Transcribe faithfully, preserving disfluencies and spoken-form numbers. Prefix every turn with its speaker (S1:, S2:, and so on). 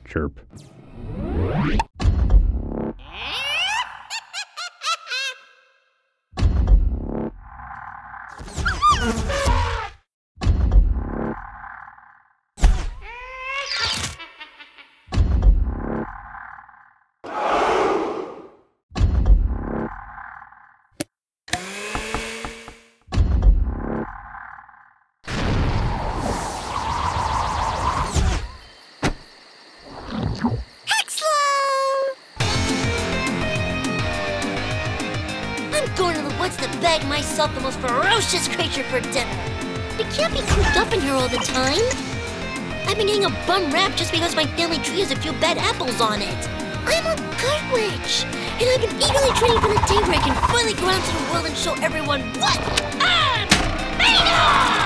S1: chirp.
S2: Going to the woods to bag myself the most ferocious creature for dinner. We can't be cooped up in here all the time. I've been getting a bum rap just because my family tree has a few bad apples on it. I'm a good witch, and I've been eagerly training for the day where I can finally go out into the world and show everyone what I'm made of!